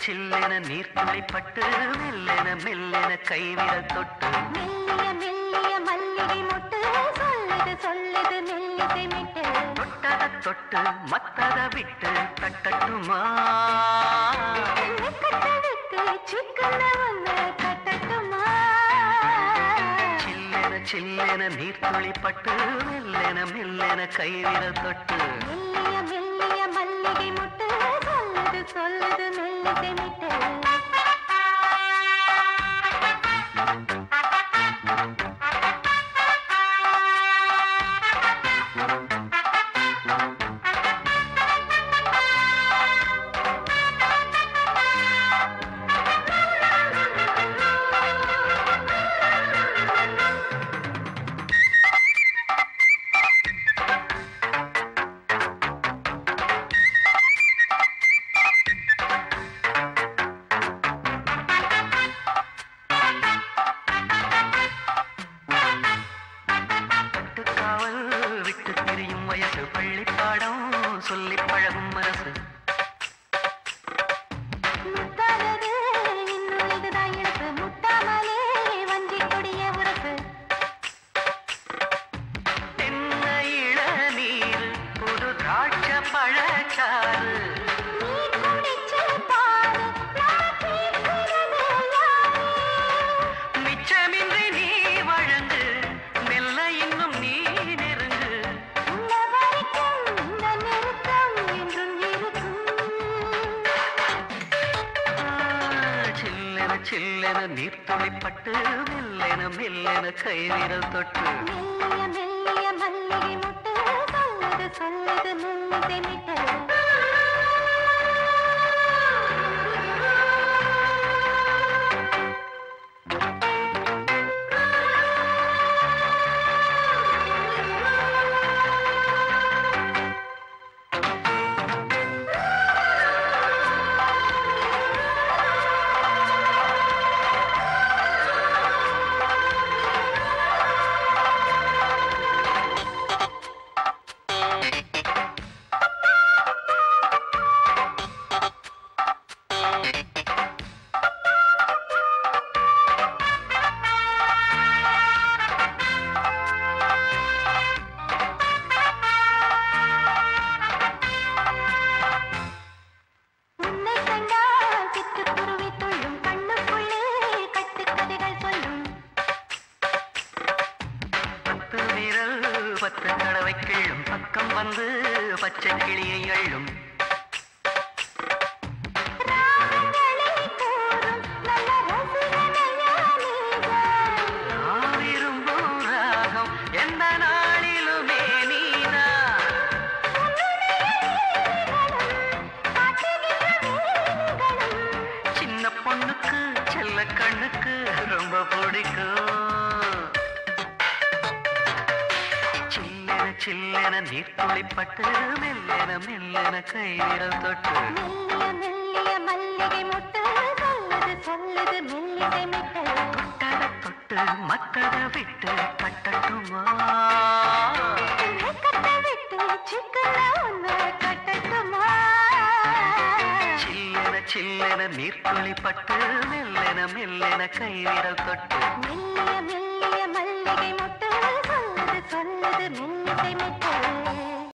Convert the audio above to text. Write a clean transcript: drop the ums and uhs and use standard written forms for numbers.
சில்லென நீர்த்துளி பட்டு மெல்லென மெல்லென கைவிரல் தொட்டு மெல்லிய மெல்லிய மல்லிகை மொட்டு சொல்லுது சொல்லுது மெல்லிசை மிட்டு தொட்டத தொட்டு மத்தத விட்டு தட்டட்டுமா கட்டவிட்டு சிக்கன ஒன்று கட்டட்டுமா சில்லென சில்லென நீர்த்துளி பட்டு மெல்லென மெல்லென கைவிரல் தொட்டு மெல்லிய மெல்லிய மல்லிகை மொட்டு சொல்லுது சொல்லுது மெல்லிசை மிட்டு விட்டு திரியும் வயசு பள்ளிப்பாடம் சொல்லி பழகும் மனசு முத்தாதது இன்னும் இதுதான் இழப்பு முட்டாமலே வஞ்சி கொடிய உறப்பு தென்ன இளநீர் புது திராட்ச பழச்சாறு நீ குடிச்சு பாரு நான் கேட்கிறது யாரு மிச்சமின்றி நீ வழங்கு மெல்ல இன்னும் நீ நெருங்கு உள்ள வரைக்கும் இந்த நெருக்கம் என்றும் இருக்கும் சில்லென சில்லென நீர்த்துளி பட்டு மெல்லென மெல்லென கைவிரல் தொட்டு மெல்லிய மெல்லிய மல்லிகை முட்டு சொல்லுது சொல்லுது மெல்லிசை மிட்டு உன்னை கண்டால் சிட்டுக்குருவி துள்ளும் கண்ணுக்குள்ளே கட்டுக்கதைகள் சொல்லும் பத்து விரல் பத்து தடவை கிள்ளும் பக்கம் வந்து பச்சை கிளியை அள்ளும் ராகங்களை கூறும் நல்ல ரசிகனையா நீதான் நான் விரும்பும் ராகம் எந்த நாளிலுமே நீதான் சின்ன பொண்ணுக்கு செல்ல கண்ணுக்கு ரொம்ப பிடிக்கும் சில்லென சில்லென நீர்த்துளி பட்டு மெல்லென மெல்லென கைவிரல் தொட்டு மெல்லிய மெல்லிய மல்லிகை முட்டு சொல்லுது சொல்லுது மெல்லிசை மிட்டு தொட்டத தொட்டு மத்தத விட்டு கட்டட்டுமா கட்டவிட்டு சிக்கன ஒன்று கட்டட்டுமா சில்லென சில்லென நீர்த்துளி பட்டு மெல்லென மெல்லென கைவிரல் தொட்டு மெல்லிய மெல்லிய மல்லிகை முட்டு சொல்லுது சொல்லுது மெல்லிசை மிட்டு